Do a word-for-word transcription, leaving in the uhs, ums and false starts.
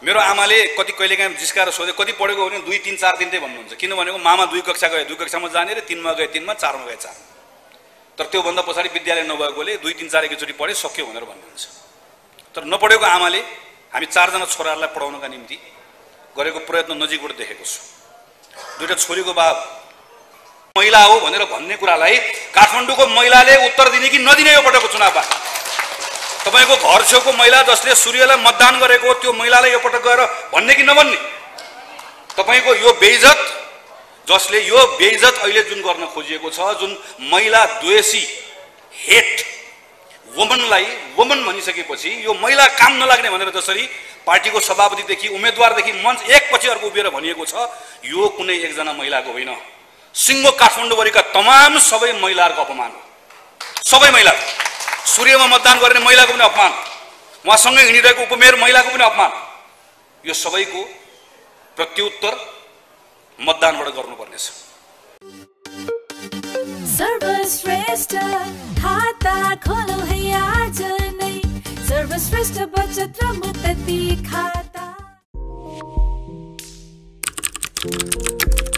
मेरो आमाले कति कहिलेकाहीँ जिस्काएर सोधे कति पढेको भने दुई तीन चार तिनटै भन्नुहुन्छ, किन भनेको मामा दुई कक्षा गए दुई कक्षामा जाने रे, तिनमा गए तिनमा, चारमा गए चार। तर त्योभन्दा पछाडि विद्यालय नभएकोले दुई तिन चार एकैचोटि पढे सक्यो भनेर भन्नुहुन्छ। तर नपढेको आमाले हामी चारजना छोराहरूलाई पढाउनका निम्ति गरेको प्रयत्न नजिकबाट देखेको छु। दुईटा छोरीको बाब महिला हो भनेर भन्ने कुरालाई काठमाडौँको महिलाले उत्तर दिने कि नदिने यो पटकको चुनावमा? तपाईको घर छेउको महिला जसले सूर्यलाई मतदान गरेको त्यो महिलालाई यो पटक गएर भन्ने कि नभन्ने? तपाईको यो बेइज्जत जसले यो बेइज्जत अहिले जुन गर्न खोजिएको छ, जुन महिला द्वेषी हेट वुमनलाई वुमन भनिसकेपछि यो महिला काम नलाग्ने भनेर जसरी पार्टीको सभापतिदेखि उम्मेदवारदेखि मञ्च एकपछि अर्को उभिएर भनिएको छ, यो कुनै एकजना महिलाको होइन, सिङ्गो काठमाडौँभरिका तमाम सबै महिलाहरूको अपमान हो। सबै महिला, सूर्यमा मतदान गर्ने महिलाको पनि अपमान, उहाँसँगै हिँडिरहेको उपमेयर महिलाको पनि अपमान। यो सबैको प्रत्युत्तर मतदानबाट गर्नुपर्नेछ। सर्वश्रेष्ठ खाता खोलो है आज नै, सर्वश्रेष्ठ बचत र मुक्ति खाता।